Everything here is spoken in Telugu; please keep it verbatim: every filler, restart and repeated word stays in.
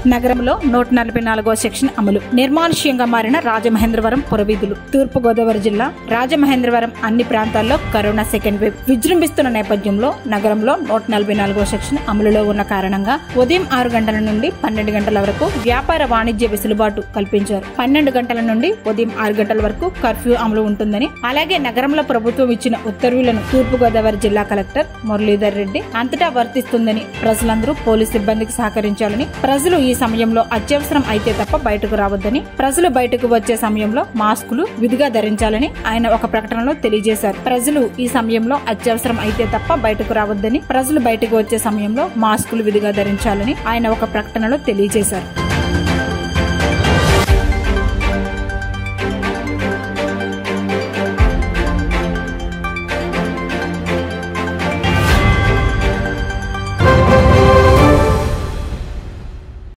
నగరంలో నూట నలభై నాలుగో సెక్షన్ అమలు. నిర్మానుష్యంగా మారిన రాజమహేంద్రవరం పురవీధులు. తూర్పు గోదావరి జిల్లా రాజమహేంద్రవరం అన్ని ప్రాంతాల్లో కరోనా సెకండ్ వేవ్ విజృంభిస్తున్న నేపథ్యంలో నగరంలో నూట నలభై నాలుగో సెక్షన్ అమలులో ఉన్న కారణంగా ఉదయం ఆరు గంటల నుండి పన్నెండు గంటల వరకు వ్యాపార వాణిజ్య వెసులుబాటు కల్పించారు. పన్నెండు గంటల నుండి ఉదయం ఆరు గంటల వరకు కర్ఫ్యూ అమలు ఉంటుందని, అలాగే నగరంలో ప్రభుత్వం ఇచ్చిన ఉత్తర్వులను తూర్పు గోదావరి జిల్లా కలెక్టర్ మురళీధర్ రెడ్డి అంతటా వర్తిస్తుందని, ప్రజలందరూ పోలీసు సిబ్బందికి సహకరించాలని, ప్రజలు ఈ సమయంలో అత్యవసరం అయితే తప్ప బయటకు రావద్దని, ప్రజలు బయటకు వచ్చే సమయంలో మాస్కులు విధిగా ధరించాలని ఆయన ఒక ప్రకటనలో తెలియజేశారు. ప్రజలు ఈ సమయంలో అత్యవసరం అయితే తప్ప బయటకు రావద్దని, ప్రజలు బయటకు వచ్చే సమయంలో మాస్కులు విధిగా ధరించాలని ఆయన ఒక ప్రకటనలో తెలియజేశారు.